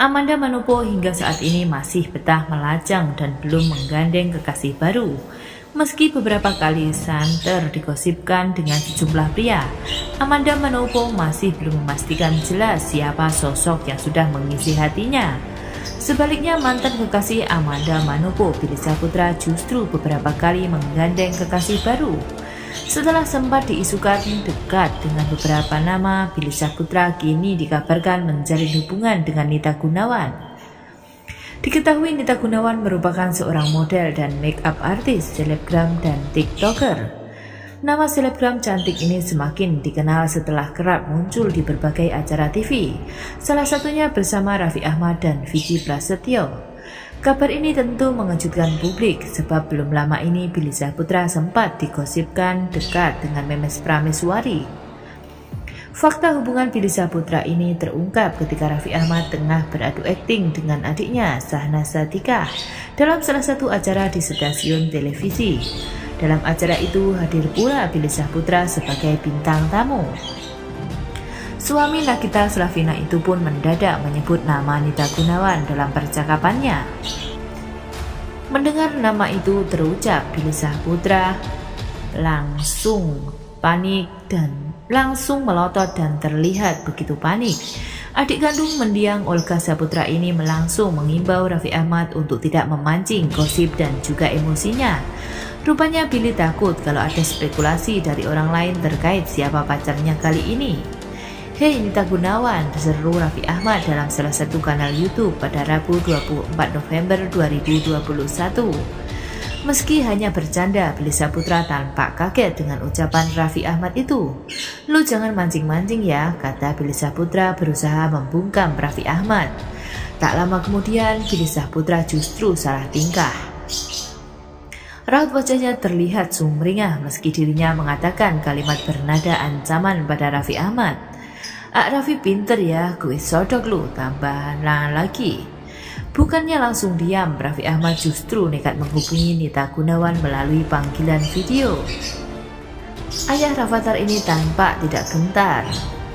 Amanda Manopo hingga saat ini masih betah melajang dan belum menggandeng kekasih baru. Meski beberapa kali santer digosipkan dengan sejumlah pria, Amanda Manopo masih belum memastikan jelas siapa sosok yang sudah mengisi hatinya. Sebaliknya, mantan kekasih Amanda Manopo, Billy Syahputra, justru beberapa kali menggandeng kekasih baru. Setelah sempat diisukan dekat dengan beberapa nama, Billy Syahputra kini dikabarkan menjalin hubungan dengan Nita Gunawan. Diketahui Nita Gunawan merupakan seorang model dan make up artis, selebgram, dan tiktoker. Nama selebgram cantik ini semakin dikenal setelah kerap muncul di berbagai acara TV, salah satunya bersama Raffi Ahmad dan Vicky Prasetyo. Kabar ini tentu mengejutkan publik sebab belum lama ini Billy Syahputra sempat digosipkan dekat dengan Memes Prameswari. Fakta hubungan Billy Syahputra ini terungkap ketika Raffi Ahmad tengah beradu akting dengan adiknya Syahnaz Sadiqah dalam salah satu acara di stasiun televisi. Dalam acara itu hadir pula Billy Syahputra sebagai bintang tamu. Suami Nagita Slavina itu pun mendadak menyebut nama Nita Gunawan dalam percakapannya. Mendengar nama itu terucap, Billy Syahputra langsung panik dan langsung melotot dan terlihat begitu panik. Adik kandung mendiang Olga Syahputra ini langsung mengimbau Raffi Ahmad untuk tidak memancing gosip dan juga emosinya. Rupanya Billy takut kalau ada spekulasi dari orang lain terkait siapa pacarnya kali ini. "Hei Nita Gunawan," seru Raffi Ahmad dalam salah satu kanal YouTube pada Rabu 24 November 2021. Meski hanya bercanda, Billy Syahputra tampak kaget dengan ucapan Raffi Ahmad itu. "Lu jangan mancing-mancing ya," kata Billy Syahputra berusaha membungkam Raffi Ahmad. Tak lama kemudian Billy Syahputra justru salah tingkah. Raut wajahnya terlihat sumringah meski dirinya mengatakan kalimat bernada ancaman pada Raffi Ahmad. Raffi pinter ya, gue sodok lu, tambahan lagi." Bukannya langsung diam, Raffi Ahmad justru nekat menghubungi Nita Gunawan melalui panggilan video. Ayah Rafathar ini tampak tidak gentar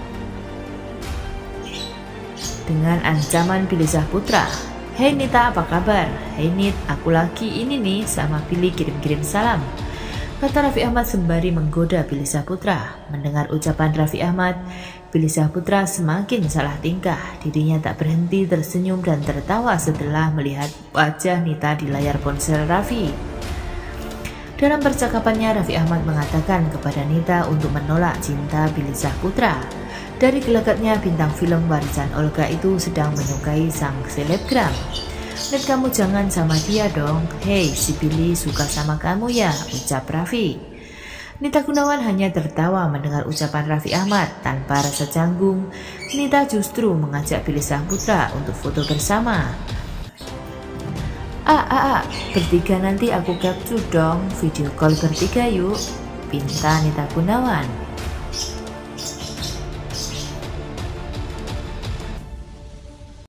dengan ancaman Billy Syahputra. "Hei Nita, apa kabar? Hei Nit, aku lagi ini nih sama Billy, kirim-kirim salam," kata Raffi Ahmad sembari menggoda Billy Syahputra. Mendengar ucapan Raffi Ahmad, Billy Syahputra semakin salah tingkah. Dirinya tak berhenti tersenyum dan tertawa setelah melihat wajah Nita di layar ponsel Raffi. Dalam percakapannya, Raffi Ahmad mengatakan kepada Nita untuk menolak cinta Billy Syahputra. Dari gelagatnya, bintang film warisan Olga itu sedang menyukai sang selebgram. "Nit, kamu jangan sama dia dong. Hei, si Billy suka sama kamu ya," ucap Raffi. Nita Gunawan hanya tertawa mendengar ucapan Raffi Ahmad. Tanpa rasa canggung, Nita justru mengajak Billy Syahputra untuk foto bersama. Bertiga nanti aku capture dong, video call bertiga yuk," pinta Nita Gunawan.